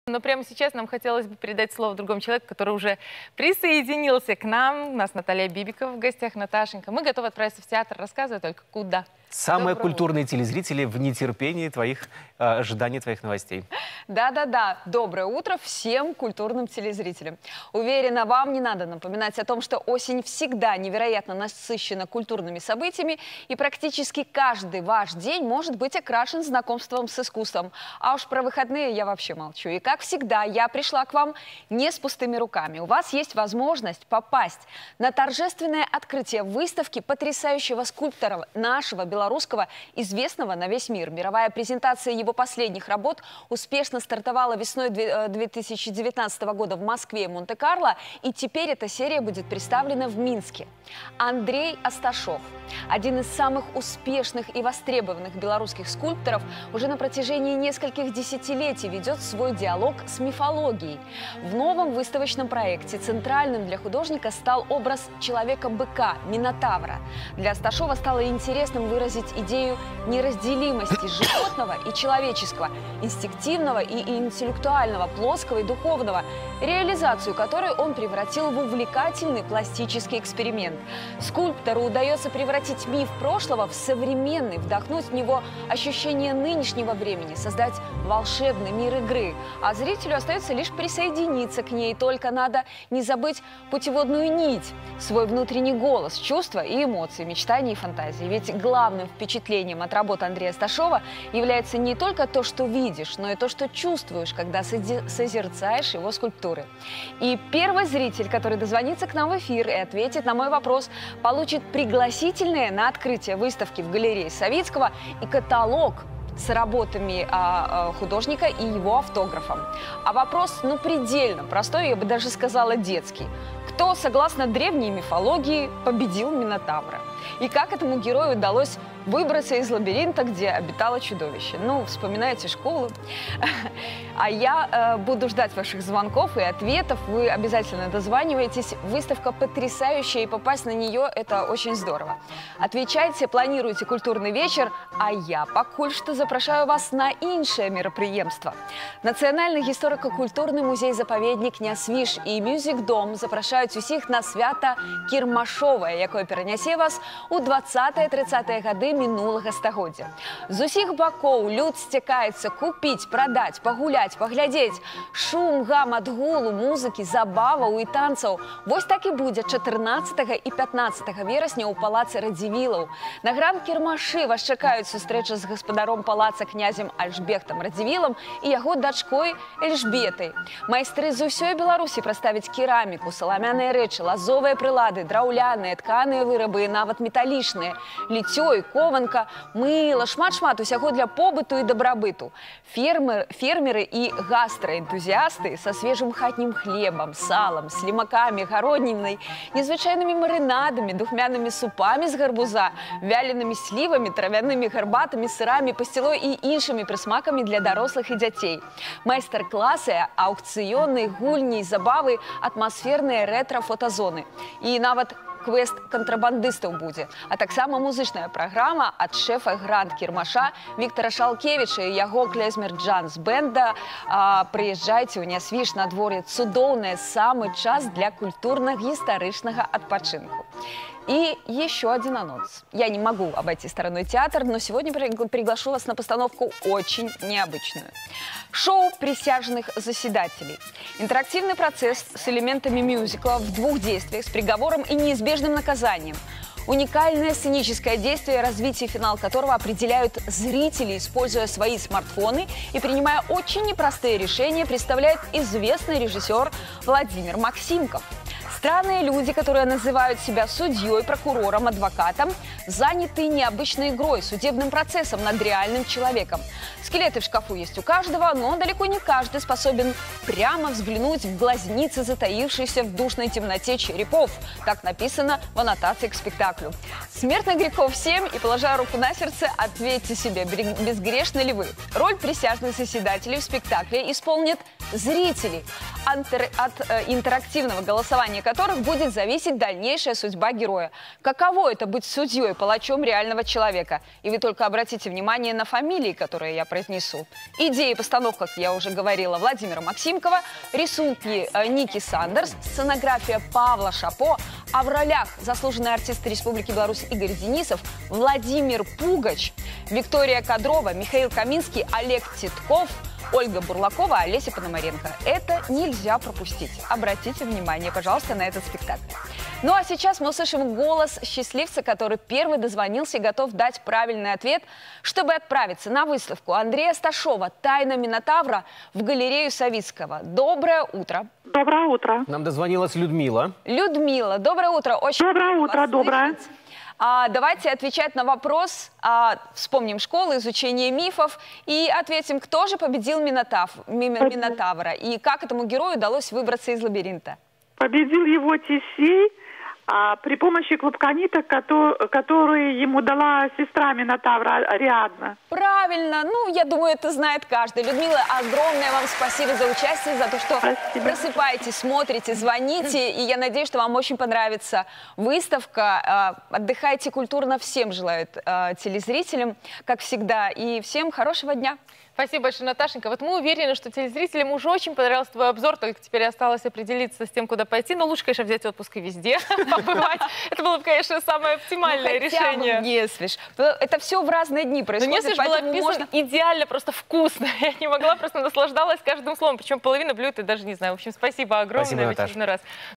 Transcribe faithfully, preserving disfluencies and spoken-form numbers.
Но прямо сейчас нам хотелось бы передать слово другому человеку, который уже присоединился к нам. У нас Наталья Бибикова в гостях. Наташенька, мы готовы отправиться в театр. Рассказывай только, куда. Самые Доброго культурные утра. телезрители в нетерпении твоих э, ожиданий, твоих новостей. Да-да-да, доброе утро всем культурным телезрителям. Уверена, вам не надо напоминать о том, что осень всегда невероятно насыщена культурными событиями, и практически каждый ваш день может быть окрашен знакомством с искусством. А уж про выходные я вообще молчу. И как всегда, я пришла к вам не с пустыми руками. У вас есть возможность попасть на торжественное открытие выставки потрясающего скульптора нашего белорусского, известного на весь мир. Мировая презентация его последних работ успешно стартовала весной две тысячи девятнадцатого года в Москве и Монте-Карло, и теперь эта серия будет представлена в Минске. Андрей Асташов, один из самых успешных и востребованных белорусских скульпторов, уже на протяжении нескольких десятилетий ведет свой диалог с мифологией. В новом выставочном проекте центральным для художника стал образ человека-быка, Минотавра. Для Асташова стало интересным выразить идею неразделимости животного и человеческого, инстинктивного и интеллектуального, плоского и духовного, реализацию которой он превратил в увлекательный пластический эксперимент. Скульптору удается превратить миф прошлого в современный, вдохнуть в него ощущение нынешнего времени, создать волшебный мир игры. А зрителю остается лишь присоединиться к ней, только надо не забыть путеводную нить, свой внутренний голос, чувства и эмоции, мечтания и фантазии. Ведь главным впечатлением от работы Андрея Асташова является не только то, что видишь, но и то, что чувствуешь, когда созерцаешь его скульптуры. И первый зритель, который дозвонится к нам в эфир и ответит на мой вопрос, получит пригласительное на открытие выставки в галерее Савицкого и каталог с работами а, а, художника и его автографом. А вопрос, ну, предельно простой, я бы даже сказала детский. Кто, согласно древней мифологии, победил Минотавра? И как этому герою удалось выбраться из лабиринта, где обитало чудовище? Ну, вспоминайте школу. А я э, буду ждать ваших звонков и ответов. Вы обязательно дозваниваетесь. Выставка потрясающая, и попасть на нее – это очень здорово. Отвечайте, планируйте культурный вечер, а я покуль что запрошаю вас на іншее мерапрыемства. Национальный историко-культурный музей-заповедник Нясвіж и Мюзик-дом запрашаюць усіх на свята Кірмашовае, якое перанясе вас у двадцатыя-трыццатыя гады мінулага стагоддзя. З усіх бакоў люд сцякаецца купіць, прадаць, пагуляць, паглядзець. Шум, гам, адгулу, музыкі, забаваў і танцаў. Вось так і будзе чатырнаццатага і пятнаццатага верасня ў палацы Радзівілаў. На гран-кірмашы вас чакаюць сустрэча з гаспадаром палаца князем Альжбехтам Радзівілам і яго дачкой Эльжбетай. Майстры з усёй Беларусі прадставяць кераміку, саламяныя рэчы, лазовыя прылады, драўляныя, тканыя вырабы і нават металічныя, ліцё і кованка, мыла, шмат-шмат усяго для побыту і дабрабыту. Фермер, фермеры і гастраэнтузіасты са свежым хатнім хлебам, салам, слімакамі, гароднінай, незвычайнымі марынадамі, духмянымі супамі з гарбуза, вяленымі слівамі, травянымі гарбатамі, сырамі, пасцілой і іншымі прысмакамі для дарослых і дзяцей. Майстар-класы, аукцыёны, гульні, забавы, атмасферныя рэтра-фотазоны. І нават квест кантрабандыстаў будзе. А таксама музычная праграма ад шэфа гранд-кірмаша Віктара Шалкевіча і яго клезмер-джанс-бэнда. Прыязджайце ў Нясвіж, надвор'е цудоўнае, самы час для культурна-гістарычнага адпачынку. И еще один анонс. Я не могу обойти стороной театр, но сегодня приглашу вас на постановку очень необычную. Шоу присяжных заседателей. Интерактивный процесс с элементами мюзикла в двух действиях, с приговором и неизбежным наказанием. Уникальное сценическое действие, развитие, финал которого определяют зрители, используя свои смартфоны и принимая очень непростые решения, представляет известный режиссер Владимир Максимков. Странные люди, которые называют себя судьей, прокурором, адвокатом, заняты необычной игрой, судебным процессом над реальным человеком. Скелеты в шкафу есть у каждого, но далеко не каждый способен прямо взглянуть в глазницы, затаившиеся в душной темноте черепов. Так написано в аннотации к спектаклю. Смертных грехов семь, и, положа руку на сердце, ответьте себе, безгрешны ли вы. Роль присяжных заседателей в спектакле исполнят зрители. антер- от э, интерактивного голосования которых будет зависеть дальнейшая судьба героя. Каково это быть судьей, палачом реального человека? И вы только обратите внимание на фамилии, которые я произнесу. Идеи и постановка, как я уже говорила, Владимира Максимкова, рисунки э, Ники Сандерс, сценография Павла Шапо, а в ролях заслуженный артист Республики Беларусь Игорь Денисов, Владимир Пугач, Виктория Кадрова, Михаил Каминский, Олег Титков, Ольга Бурлакова, Олеся Пономаренко. Это нельзя пропустить. Обратите внимание, пожалуйста, на этот спектакль. Ну а сейчас мы услышим голос счастливца, который первый дозвонился и готов дать правильный ответ, чтобы отправиться на выставку Андрея Сташова «Тайна Минотавра» в галерею Савицкого. Доброе утро. Доброе утро. Нам дозвонилась Людмила. Людмила, доброе утро. Очень Доброе рада утро, вас доброе. слышать. А, давайте отвечать на вопрос. А, вспомним школу, изучение мифов и ответим, кто же победил Минотав, ми- Минотавра и как этому герою удалось выбраться из лабиринта. Победил его Тесей а, при помощи клубка ниток, кото- которые ему дала сестра Минотавра Ариадна. Правильно. Ну, я думаю, это знает каждый. Людмила, огромное вам спасибо за участие, за то, что Спасибо. просыпаетесь, смотрите, звоните. И я надеюсь, что вам очень понравится выставка. А, Отдыхайте культурно. Всем желают а, телезрителям, как всегда. И всем хорошего дня. Спасибо большое, Наташенька. Вот мы уверены, что телезрителям уже очень понравился твой обзор, только теперь осталось определиться с тем, куда пойти. Но лучше, конечно, взять отпуск и везде побывать. Это было бы, конечно, самое оптимальное решение. Не свеж. Это все в разные дни Но происходит. не было поэтому описано идеально, просто вкусно. Я не могла, просто наслаждалась каждым словом. Причем половина блюд, я даже не знаю. В общем, спасибо огромное Спасибо, в Наташа. очередной раз.